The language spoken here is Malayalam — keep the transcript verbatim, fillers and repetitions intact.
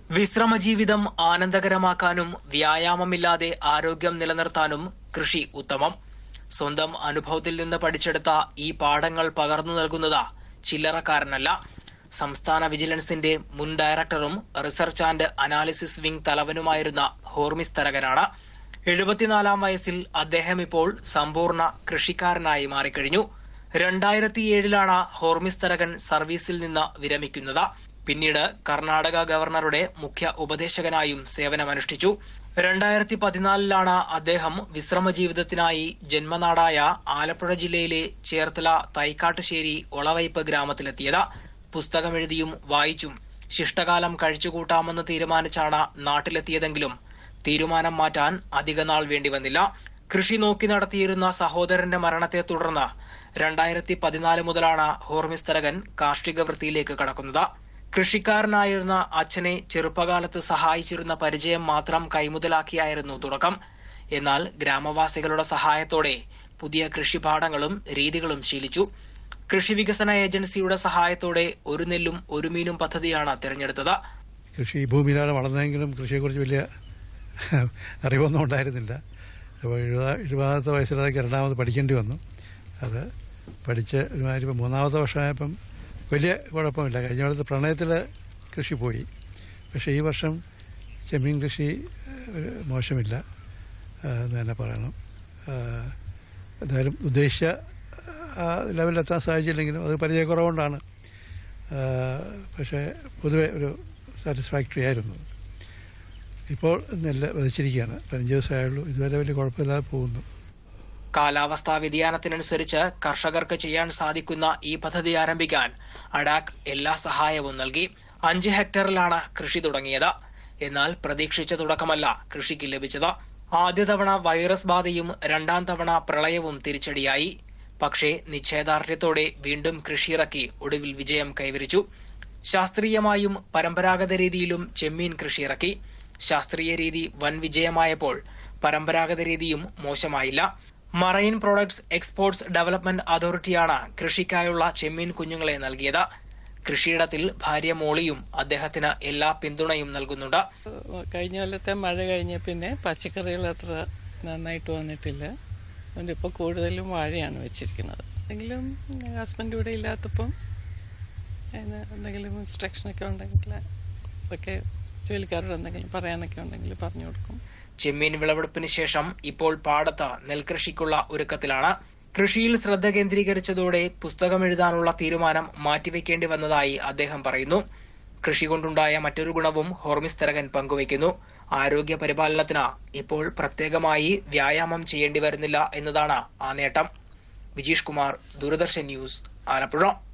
വിശ്രമജീവിതം ആനന്ദകരമാക്കാനും വ്യായാമമില്ലാതെ ആരോഗ്യം നിലനിർത്താനും കൃഷി ഉത്തമം. സ്വന്തം അനുഭവത്തിൽ നിന്ന് പഠിച്ചെടുത്ത ഈ പാഠങ്ങൾ പകർന്നു നൽകുന്നത് ചില്ലറക്കാരനല്ല. സംസ്ഥാന വിജിലൻസിന്റെ മുൻ ഡയറക്ടറും റിസർച്ച് ആൻഡ് അനാലിസിസ് വിംഗ് തലവനുമായിരുന്ന ഹോർമിസ് തരകനാണ്. എഴുപത്തിനാലാം വയസ്സിൽ അദ്ദേഹം ഇപ്പോൾ സമ്പൂർണ്ണ കൃഷിക്കാരനായി മാറിക്കഴിഞ്ഞു. രണ്ടായിരത്തിയേഴിലാണ് ഹോർമിസ് തരകൻ സർവീസിൽ നിന്ന് വിരമിക്കുന്നത്. പിന്നീട് കർണാടക ഗവർണറുടെ മുഖ്യ ഉപദേശകനായും സേവനമനുഷ്ഠിച്ചു. രണ്ടായിരത്തി പതിനാലിലാണ് അദ്ദേഹം വിശ്രമ ജീവിതത്തിനായി ജന്മനാടായ ആലപ്പുഴ ജില്ലയിലെ ചേർത്തല തൈക്കാട്ടുശ്ശേരി ഒളവയ്പ് ഗ്രാമത്തിലെത്തിയത്. പുസ്തകമെഴുതിയും വായിച്ചും ശിഷ്ടകാലം കഴിച്ചുകൂട്ടാമെന്ന് തീരുമാനിച്ചാണ് നാട്ടിലെത്തിയതെങ്കിലും തീരുമാനം മാറ്റാൻ അധികനാൾ വേണ്ടിവന്നില്ല. കൃഷി നോക്കി നടത്തിയിരുന്ന സഹോദരന്റെ മരണത്തെ തുടർന്ന് രണ്ടായിരത്തി പതിനാല് മുതലാണ് ഹോർമിസ് തരകൻ കാർഷിക വൃത്തിയിലേക്ക് കടക്കുന്നത്. കൃഷിക്കാരനായിരുന്ന അച്ഛനെ ചെറുപ്പകാലത്ത് സഹായിച്ചിരുന്ന പരിചയം മാത്രം കൈമുതലാക്കിയായിരുന്നു തുടക്കം. എന്നാൽ ഗ്രാമവാസികളുടെ സഹായത്തോടെ പുതിയ കൃഷിപാഠങ്ങളും രീതികളും ശീലിച്ചു. കൃഷി വികസന ഏജൻസിയുടെ സഹായത്തോടെ ഒരു നെല്ലും ഒരു മീനും പദ്ധതിയാണ് തിരഞ്ഞെടുത്തത്. കൃഷി ഭൂമിയിലാണ് വളർന്നതെങ്കിലും കൃഷിയെക്കുറിച്ച് വലിയ അറിവൊന്നും ഉണ്ടായിരുന്നില്ല. അപ്പോൾ എഴുപതാ എഴുപതാമത്തെ വയസ്സിലതൊക്കെ രണ്ടാമത് പഠിക്കേണ്ടി വന്നു. അത് പഠിച്ച് ഒരുമാതിരി ഇപ്പം മൂന്നാമത്തെ വർഷമായപ്പം വലിയ കുഴപ്പമില്ല. കഴിഞ്ഞ കാലത്ത് പ്രളയത്തിൽ കൃഷി പോയി. പക്ഷേ ഈ വർഷം ചെമ്മീൻ കൃഷി മോശമില്ല എന്ന് തന്നെ പറയണം. എന്തായാലും ഉദ്ദേശിച്ച ലെവലിലെത്താൻ സാധിച്ചില്ലെങ്കിലും അത് പരിചയക്കുറവുകൊണ്ടാണ്. പക്ഷേ പൊതുവെ ഒരു സാറ്റിസ്ഫാക്ടറി ആയിരുന്നു. ഇപ്പോൾ നെല്ല് വിതച്ചിരിക്കുകയാണ്. പതിനഞ്ച് ദിവസമായുള്ളൂ. ഇതുവരെ വലിയ കുഴപ്പമില്ലാതെ പോകുന്നു. കാലാവസ്ഥാ വ്യതിയാനത്തിനനുസരിച്ച് കർഷകർക്ക് ചെയ്യാൻ സാധിക്കുന്ന ഈ പദ്ധതി ആരംഭിക്കാൻ അഡാക് എല്ലാ സഹായവും നൽകി. അഞ്ച് ഹെക്ടറിലാണ് കൃഷി തുടങ്ങിയത്. എന്നാൽ പ്രതീക്ഷിച്ച തുടക്കമല്ല കൃഷിക്ക് ലഭിച്ചത്. ആദ്യ തവണ വൈറസ് ബാധയും രണ്ടാം തവണ പ്രളയവും തിരിച്ചടിയായി. പക്ഷേ നിശ്ചയദാർഢ്യത്തോടെ വീണ്ടും കൃഷിയിറക്കി ഒടുവിൽ വിജയം കൈവരിച്ചു. ശാസ്ത്രീയമായും പരമ്പരാഗത രീതിയിലും ചെമ്മീൻ കൃഷിയിറക്കി. ശാസ്ത്രീയ രീതി വൻ വിജയമായപ്പോൾ പരമ്പരാഗത രീതിയും മോശമായില്ല. മറൈൻ പ്രോഡക്ട്സ് എക്സ്പോർട്സ് ഡെവലപ്മെന്റ് അതോറിറ്റിയാണ് കൃഷിക്കായുള്ള ചെമ്മീൻ കുഞ്ഞുങ്ങളെ നൽകിയത്. കൃഷിയിടത്തിൽ ഭാര്യ മോളിയും അദ്ദേഹത്തിന് എല്ലാ പിന്തുണയും നൽകുന്നുണ്ട്. കഴിഞ്ഞ കൊല്ലത്തെ മഴ കഴിഞ്ഞ പിന്നെ പച്ചക്കറികൾ അത്ര നന്നായിട്ട് വന്നിട്ടില്ല. അതുകൊണ്ട് ഇപ്പോൾ കൂടുതലും വാഴയാണ് വെച്ചിരിക്കുന്നത്. എന്തെങ്കിലും ഹസ്ബൻഡ് ഇവിടെ ഇല്ലാത്തപ്പം എന്തെങ്കിലും ഇൻസ്ട്രക്ഷനൊക്കെ ഉണ്ടെങ്കിൽ അതൊക്കെ ജോലിക്കാരോട് എന്തെങ്കിലും പറയാനൊക്കെ ഉണ്ടെങ്കിൽ പറഞ്ഞു കൊടുക്കും. ചെമ്മീൻ വിളവെടുപ്പിന് ശേഷം ഇപ്പോൾ പാടത്ത് നെൽകൃഷിക്കുള്ള ഒരുക്കത്തിലാണ്. കൃഷിയിൽ ശ്രദ്ധ കേന്ദ്രീകരിച്ചതോടെ പുസ്തകമെഴുതാനുള്ള തീരുമാനം മാറ്റിവെക്കേണ്ടി വന്നതായി അദ്ദേഹം പറയുന്നു. കൃഷി കൊണ്ടുണ്ടായ മറ്റൊരു ഗുണവും ഹോർമിസ് തരകൻ പങ്കുവയ്ക്കുന്നു. ആരോഗ്യ പരിപാലനത്തിന് ഇപ്പോൾ പ്രത്യേകമായി വ്യായാമം ചെയ്യേണ്ടി വരുന്നില്ല എന്നതാണ് ആ നേട്ടം. വിജീഷ് കുമാർ, ദൂരദർശൻ ന്യൂസ്, ആലപ്പുഴ.